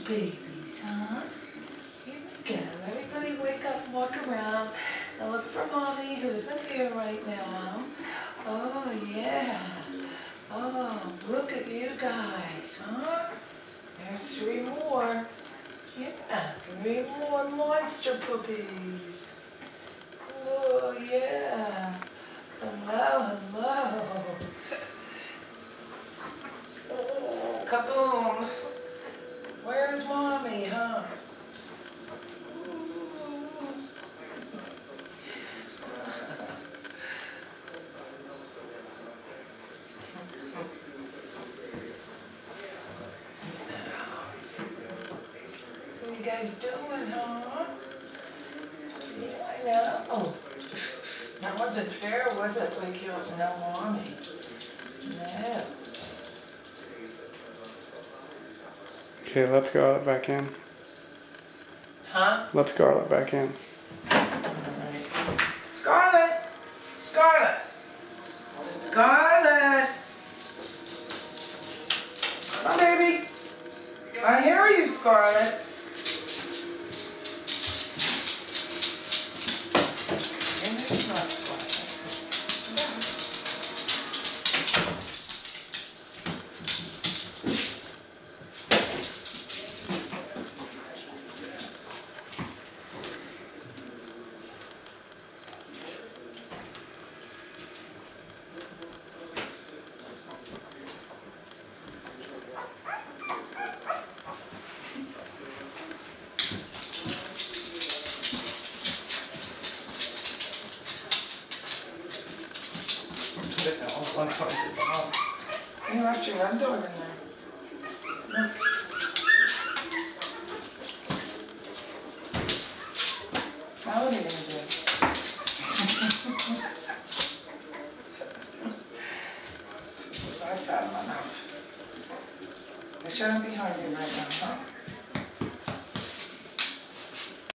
babies, huh? Here we go. Everybody wake up and walk around and look for Mommy, who isn't here right now. Oh, yeah. Oh, look at you guys, huh? There's 3 more. Yeah, 3 more monster puppies. Oh, yeah. Hello, hello. Oh, kaboom. Where's Mommy, huh? What are you guys doing, huh? Yeah, I know. Oh, that wasn't fair, was it? Like you don't know Mommy. No. Okay, let's Scarlet back in. Huh? Let's Scarlet back in. Alright. Scarlet! Scarlet! Scarlet! Come on, baby. I hear you, Scarlet. And it's not Scarlet. You left your red dog in there. Look. Now what are you going to do? She says, I found my mouth. They shouldn't be hungry right now, huh?